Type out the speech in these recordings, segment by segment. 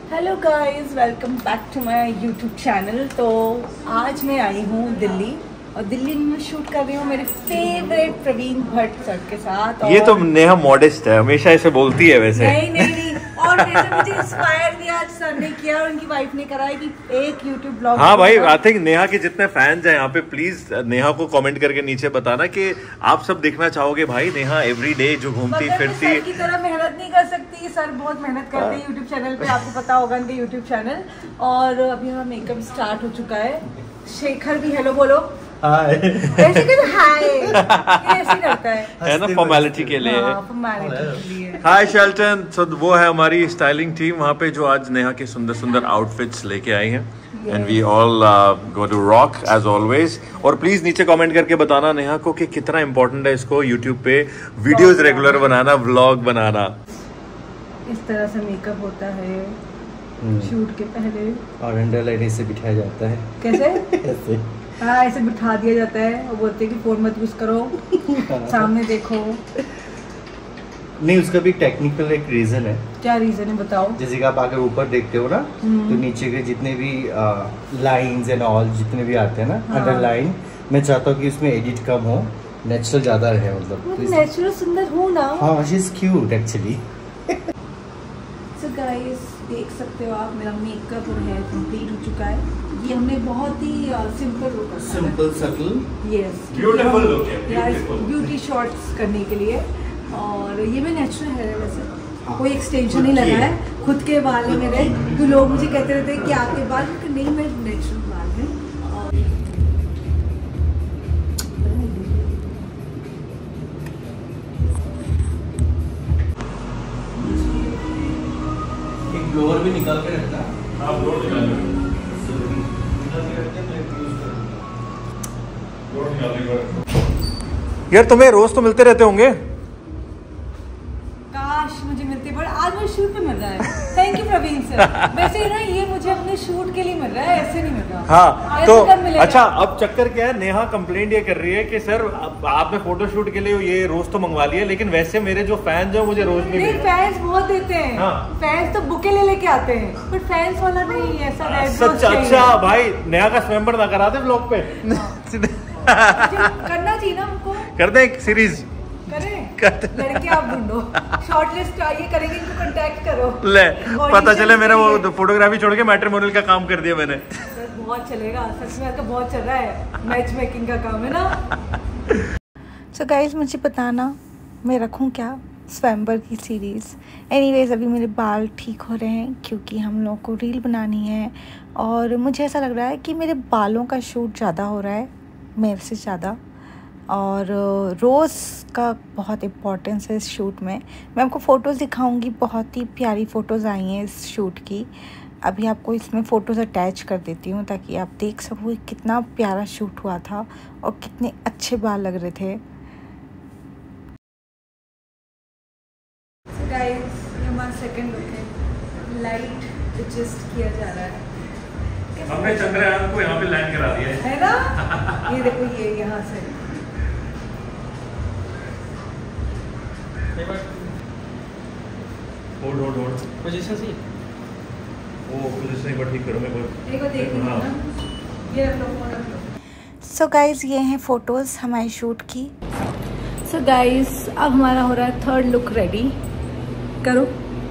Hello guys, welcome back to my YouTube channel. तो आज मैं आई हूँ दिल्ली और दिल्ली में मैं शूट कर रही हूँ मेरे फेवरेट प्रवीण भट्ट सर के साथ। और ये तो नेहा मॉडेस्ट है, हमेशा ऐसे बोलती है वैसे। नहीं और वैसे मुझे इंस्पायर भी आज सर ने किया और उनकी वाइफ ने करा है कि एक यूट्यूब ब्लॉग। हाँ भाई, आई थिंक नेहा के जितने फैंस हैं यहाँ पे, प्लीज नेहा को कमेंट करके नीचे बताना कि आप सब देखना चाहोगे भाई नेहा एवरी डे जो घूमती फिरती। सर की तरह मेहनत नहीं कर सकती, सर बहुत मेहनत करते हैं यूट्यूब चैनल पे, आपको पता होगा उनके यूट्यूब चैनल। और अभी हमारा मेकअप स्टार्ट हो चुका है। शेखर भी हेलो बोलो। हाय ऐसे करता है ना फॉर्मेलिटी के लिए। हाय शेल्टन। सो वो है हमारी स्टाइलिंग टीम वहाँ पे जो आज नेहा के सुंदर सुंदर आउटफिट्स लेके आई हैं। And we all go to rock as always. और प्लीज नीचे कमेंट करके बताना नेहा को कि कितना इंपॉर्टेंट है इसको यूट्यूब पे वीडियोस रेगुलर बनाना, व्लॉग बनाना। इस तरह से मेकअप होता है शूट के पहले और अंडर लाइनर से बिठाया जाता है। कैसे? ऐसे। हाँ, ऐसे बिठा दिया जाता है और बोलते हैं कि फोन मत यूज करो, सामने देखो। नहीं, उसका भी टेक्निकल एक रीजन है। क्या रीजन है बताओ? जैसे कि आप अगर ऊपर देखते हो ना तो नीचे के जितने भी लाइंस एंड ऑल जितने भी आते हैं ना, अंडरलाइन, मैं चाहता हूँ कि उसमें एडिट कम हो, नेचुरल ज्यादा रहे। मतलब नेचुरल सुंदर हो ना। हाँ, she is cute actually. So guys, देख सकते हो आप, मेरा मेकअप और हेयर कंप्लीट हो चुका है। ये हमने बहुत ही सिंपल लुक रखा है, simple subtle, yes, beautiful look है, ब्यूटी शॉट्स करने के लिए। और ये मैं नेचुरल हेयर है वैसे, कोई एक्सटेंशन नहीं लगा है, खुद के बाल है मेरे। तो लोग मुझे कहते रहते हैं कि आपके बाल, नहीं, मेरे नेचुरल बाल हैं। एक ब्लोअर भी निकाल के रखता है। हाँ, ब्लोअर निकाल के यार तुम्हें रोज तो मिलते रहते होंगे। काश मुझे मिलते, पर आज मुझे शूट पे मिल रहा है। Thank you Praveen sir. वैसे ना ये मुझे अपने शूट के लिए मिल रहा है, ऐसे नहीं मिल रहा। हाँ तो अच्छा, अब चक्कर क्या है, नेहा कंप्लेंट ये कर रही है कि सर आपने फोटो शूट के लिए ये रोज तो मंगवा लिया, लेकिन वैसे मेरे जो फैंस हैं मुझे रोज नहीं। फैंस बहुत देते हैं। हाँ। फैंस तो बुके ले लेके आते हैं, पर फैंस वाला नहीं, ऐसा सच। अच्छा भाई, नेहा का स्वयंवर ना करा दे ब्लॉग पे। करना चाहिए ना हमको। कर दे एक सीरीज। लड़के आप ढूंढो, शॉर्टलिस्ट ये करेंगे, इनको कांटेक्ट करो। ले पता चले मेरा वो फोटोग्राफी छोड़ के मैट्रिमोनियल का काम कर दिया मैंने। बहुत चलेगा, सच में आजकल बहुत चल रहा है, मैच मेकिंग का काम है ना। सो गाइस, मुझे बताना मैं रखूं क्या स्वयंवर की सीरीज़। एनीवेज, अभी मेरे बाल ठीक हो रहे हैं क्योंकि हम लोग को रील बनानी है और मुझे ऐसा लग रहा है कि मेरे बालों का शूट ज़्यादा हो रहा है मेरे से ज़्यादा। और रोज़ का बहुत इम्पोर्टेंस है इस शूट में। मैं आपको फ़ोटोज़ दिखाऊंगी, बहुत ही प्यारी फ़ोटोज़ आई हैं इस शूट की। अभी आपको इसमें फ़ोटोज़ अटैच कर देती हूँ ताकि आप देख सको कि कितना प्यारा शूट हुआ था और कितने अच्छे बाल लग रहे थे। So guys, ये हमारा सेकंड लुक है। लाइट एडजस्ट किया जा रहा है। हमने चंद्रयान को यहाँ पे लैंड करा दिया है ना। ये देखो, ये यहाँ से होल्ड पोजीशन सी वो पोजीशन एक बार ठीक करो, मैं एक बार देख लो ना, ये रख लो, फोन रख लो। सो गाइस, ये हैं फोटोज हमारे शूट की। सो गाइस, अब हमारा हो रहा है थर्ड लुक रेडी। करो।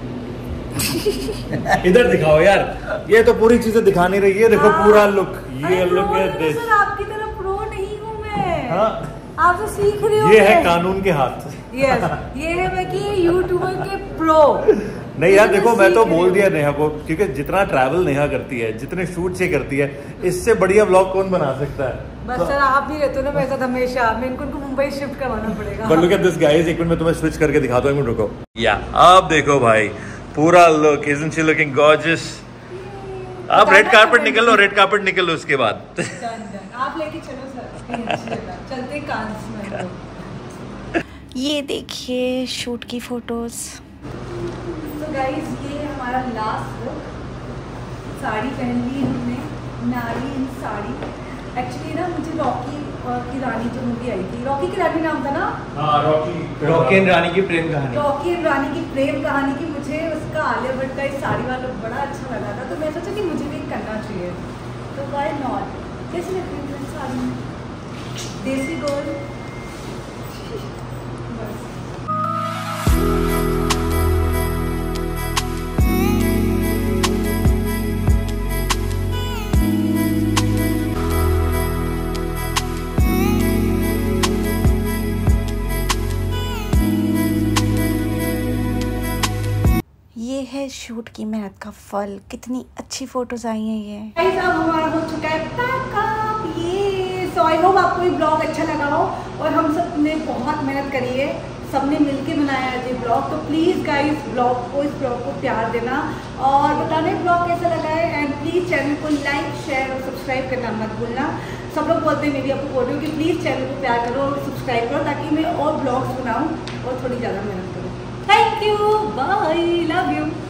इधर दिखाओ यार, ये तो पूरी चीजें दिखा नहीं रही है। देखो पूरा लुक, ये लुक है दिस। सर आपकी तरह प्रो नहीं हूँ मैं। हाँ, आप तो सीख रहे हो। ये है कानून के हाथ। यस, ये है मैं कि यूट्यूबर के प्रो। नहीं यार देखो, मैं तो बोल दिया नेहा को, क्योंकि जितना ट्रैवल नेहा करती है, जितने शूट से करती है, इससे बढ़िया व्लॉग कौन बना सकता है। बस सर आप भी रहते हो ना मेरे साथ हमेशा, मैं इनको मुंबई शिफ्ट करवाना पड़ेगा। But look at this guys, एक मिनट मैं तुम्हें स्विच करके दिखाता हूं, एक मिनट रुको। या अब देखो भाई, पूरा look, isn't she looking gorgeous. आप रेड कार्पेट निकल लो, रेड कार्पेट निकल लो उसके बाद। आप लेके चलो सर, चलते कांस में। ये देखिए शूट की फोटोज। तो गाइस, ये हमारा लास्ट लुक। साड़ी पहन ली हमने, नारी इन साड़ी। एक्चुअली ना मुझे रॉकी की रानी जो मूवी आई थी, रॉकी की रानी नाम था ना? हाँ, रॉकी एंड रानी की प्रेम कहानी। रॉकी एंड रानी की प्रेम कहानी की मुझे उसका आलिया भट्ट का इस साड़ी वाला बड़ा अच्छा लगा था, तो मैं सोचा कि मुझे भी करना चाहिए, तो व्हाई नॉट। कैसी लगती है साड़ी? देसी गोल्ड। ये है शूट की मेहनत का फल, कितनी अच्छी फोटोज आई हैं ये। गाइस अब हमारा हो चुका है पैकअप, ये सो आई होप आपको ये ब्लॉग अच्छा लगा हो, और हम सब ने बहुत मेहनत करी है, सबने मिलके बनाया है ये ब्लॉग, तो प्लीज़ गाइस इस ब्लॉग को प्यार देना और बताना ब्लॉग कैसा लगा है, एंड प्लीज़ चैनल को लाइक शेयर और सब्सक्राइब करना मत भूलना। सब लोग बोलते हैं, मेरी आपको बोल रही हूँ कि प्लीज़ चैनल को प्यार करो और सब्सक्राइब करो, ताकि मैं और ब्लॉग्स बनाऊँ और थोड़ी ज़्यादा मेहनत करूँ। Thank you. Bye. Love you.